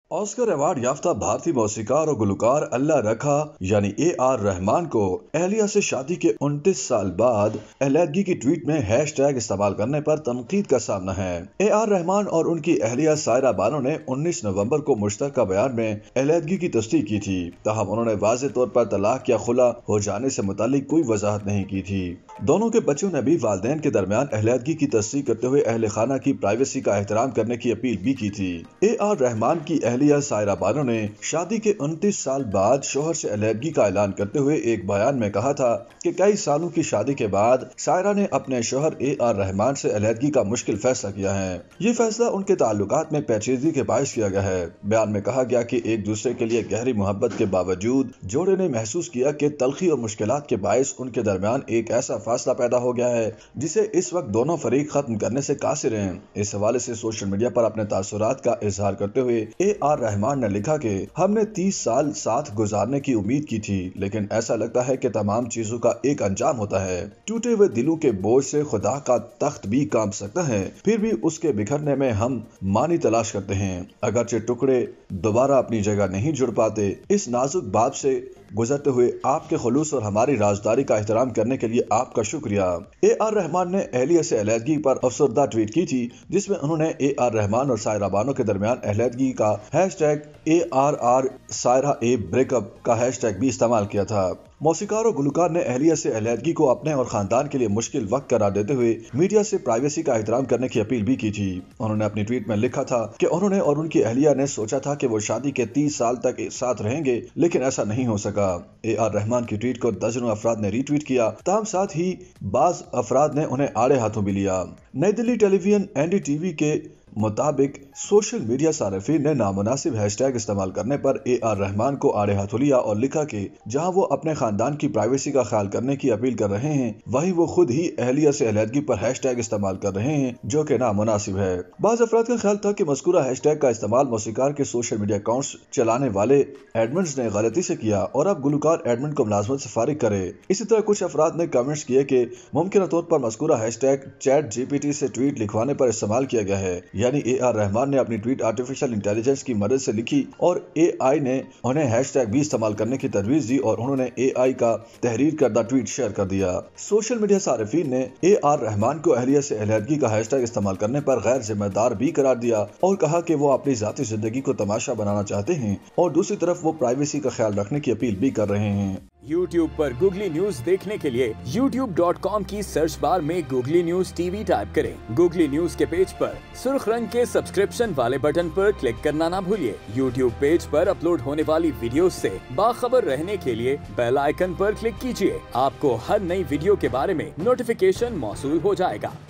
Oscar award याफ्ता भारतीय मौसीकार और गुलकार अल्लाह रखा यानी AR रहमान को अहलिया से शादी के 29 साल बाद अलहदगी की ट्वीट में हैशटैग इस्तेमाल करने पर तनकीद का सामना है। AR रहमान और उनकी अहलिया सायरा बानो ने 19 नवंबर को मुश्तरका बयान में अलहदगी की तस्दीक की थी। ताहम उन्होंने वाज़ेह तौर पर तलाक या खुला हो जाने से मुतालिक कोई वजाहत नहीं की थी। दोनों के बच्चों ने भी वालिदैन के दरमियान अलहदगी की तस्दीक करते हुए अहले खाना की प्राइवेसी का एहतराम करने की अपील भी की थी। AR रहमान की अहलिया सायरा बानो ने शादी के 29 साल बाद शोहर से अलहदगी का ऐलान करते हुए एक बयान में कहा था कि कई सालों की शादी के बाद सायरा ने अपने शोहर AR रहमान से अलहदगी का मुश्किल फैसला किया है। ये फैसला उनके ताल्लुकात में पेचीदगी के बायस किया गया है। बयान में कहा गया कि एक दूसरे के लिए गहरी मोहब्बत के बावजूद जोड़े ने महसूस किया कि तलखी और मुश्किलात के बायस उनके दरमियान एक ऐसा फासला पैदा हो गया है जिसे इस वक्त दोनों फरीक खत्म करने से कासिर हैं। इस हवाले से सोशल मीडिया पर अपने तासुरात का इजहार करते हुए AR रहमान ने लिखा कि हमने 30 साल साथ गुजारने की उम्मीद की थी, लेकिन ऐसा लगता है कि तमाम चीजों का एक अंजाम होता है। टूटे हुए दिलों के बोझ से खुदा का तख्त भी कांप सकता है, फिर भी उसके बिखरने में हम मानी तलाश करते हैं। अगरचे टुकड़े दोबारा अपनी जगह नहीं जुड़ पाते, इस नाजुक बात से गुजरते हुए आपके खुलूस और हमारी राजदारी का एहतराम करने के लिए आपका शुक्रिया। AR रहमान ने अहलिया से अलहदगी पर अफसरदा ट्वीट की थी, जिसमें उन्होंने AR रहमान और सायरा बानो के दरमियान अलहदगी का हैशटैग ARR सायरा ए ब्रेकअप का हैशटैग भी इस्तेमाल किया था। मौसीकार और गुलकार ने अहलिया से अलहदगी को अपने और खानदान के लिए मुश्किल वक्त करार देते हुए मीडिया से प्राइवेसी का एहतराम करने की अपील भी की थी। उन्होंने अपनी ट्वीट में लिखा था कि उन्होंने और उनकी अहलिया ने सोचा था कि वो शादी के 30 साल तक साथ रहेंगे, लेकिन ऐसा नहीं हो सका। AR रहमान की ट्वीट को दर्जनों अफराद ने रीट्वीट किया। ताहम साथ ही बाज अफराद ने उन्हें आड़े हाथों भी लिया। नई दिल्ली टेलीविजन NDTV के मुताबिक सोशल मीडिया सार्फिन ने नामुनासिब हैशटैग इस्तेमाल करने पर AR रहमान को आड़े हाथों लिया और लिखा कि जहां वो अपने खानदान की प्राइवेसी का ख्याल करने की अपील कर रहे हैं, वहीं वो खुद ही अहलिया से अलहदगी पर हैशटैग इस्तेमाल कर रहे हैं, जो कि नामुनासिब है। बाज़ अफराद का ख्याल था कि मज़कूरा हैशटैग का इस्तेमाल मौसीकार के सोशल मीडिया अकाउंट्स चलाने वाले एडमिन्स ने गलती से किया और अब गुलकार एडमिन को मुलाजमत से फारिग करे। इसी तरह कुछ अफराद ने कमेंट्स किए कि मुमकिन तौर पर मज़कूरा हैशटैग ChatGPT से ट्वीट लिखवाने पर इस्तेमाल किया गया है, यानी AR रहमान ने अपनी ट्वीट आर्टिफिशियल इंटेलिजेंस की मदद से लिखी और AI ने उन्हें हैशटैग भी इस्तेमाल करने की तजवीज दी और उन्होंने AI का तहरीर करदा ट्वीट शेयर कर दिया। सोशल मीडिया सार्फिन ने AR रहमान को अहलिया से अलहदगी का हैशटैग इस्तेमाल करने पर गैर जिम्मेदार भी करार दिया और कहा कि वो अपनी जाती जिंदगी को तमाशा बनाना चाहते हैं और दूसरी तरफ वो प्राइवेसी का ख्याल रखने की अपील भी कर रहे हैं। YouTube पर गूगली न्यूज देखने के लिए youtube.com की सर्च बार में गूगली न्यूज TV टाइप करें। गूगली न्यूज के पेज पर सुर्ख रंग के सब्सक्रिप्शन वाले बटन पर क्लिक करना ना भूलिए। YouTube पेज पर अपलोड होने वाली वीडियोस से बाखबर रहने के लिए बेल आइकन पर क्लिक कीजिए। आपको हर नई वीडियो के बारे में नोटिफिकेशन मौसूल हो जाएगा।